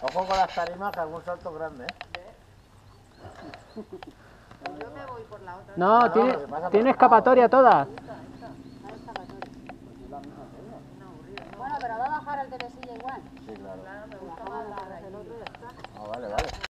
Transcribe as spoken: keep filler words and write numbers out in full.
Ojo con las tarimas, que algún salto grande, ¿eh? Yo me voy por la otra. No, no, tiene, lo que pasa tiene por- escapatoria todas. Bueno, pero va a bajar el de Mesilla igual. Sí, claro. Claro, me gusta más la de otro y ya está. Ah, vale, vale.